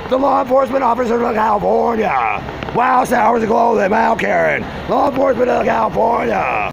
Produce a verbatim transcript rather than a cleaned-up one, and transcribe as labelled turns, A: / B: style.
A: The law enforcement officers of California. Wow, Sours of Clothing, Mount Karen. Law enforcement of California.